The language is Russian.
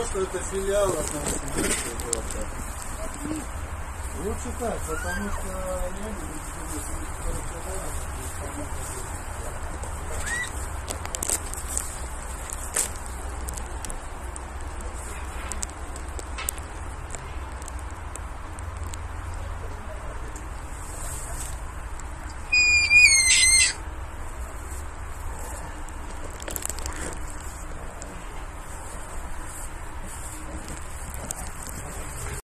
что это филиал относительно. Лучше так, потому что я не буду